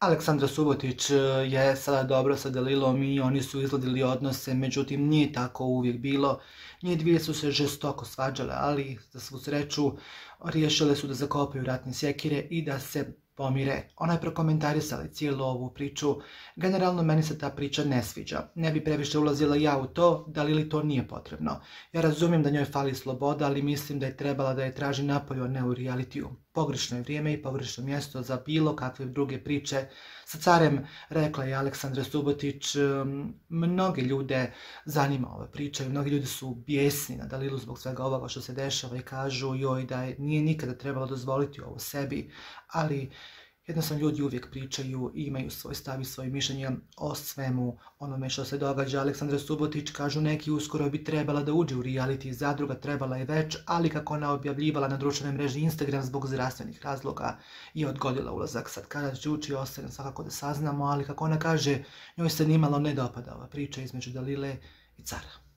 Aleksandra Subotić je sada dobro sa Dalilom i oni su izgladili odnose, međutim nije tako uvijek bilo. Njih dvije su se žestoko svađale, ali za svu sreću riješile su da zakopaju ratne sjekire i da se pomire. Ona je prokomentarisala cijelu ovu priču. Generalno meni se ta priča ne sviđa. Ne bi previše ulazila ja u to, Dalili to nije potrebno. Ja razumijem da njoj fali sloboda, ali mislim da je trebala da je traži napolju, a ne u realitiju. Pogrešno je vrijeme i pogrešno mjesto za bilo kakve druge priče sa carem, rekla je Aleksandra Subotić. Mnoge ljude zanima ova priča i mnogi ljudi su bijesni na Dalilu zbog svega ovoga što se dešava i kažu joj da nije nikada trebalo dozvoliti ovo sebi, ali jednostavno ljudi uvijek pričaju i imaju svoj stav i svoje mišljenje o svemu onome što se događa. Aleksandra Subotić, kažu neki, uskoro bi trebala da uđe u reality zadruga, trebala je već, ali kako ona objavljivala na društvenoj mreži Instagram zbog zdravstvenih razloga je odgodila ulazak. Sad kada će ući ostaje svakako da saznamo, ali kako ona kaže, njoj se nimalo ne dopada ova priča između Dalile i cara.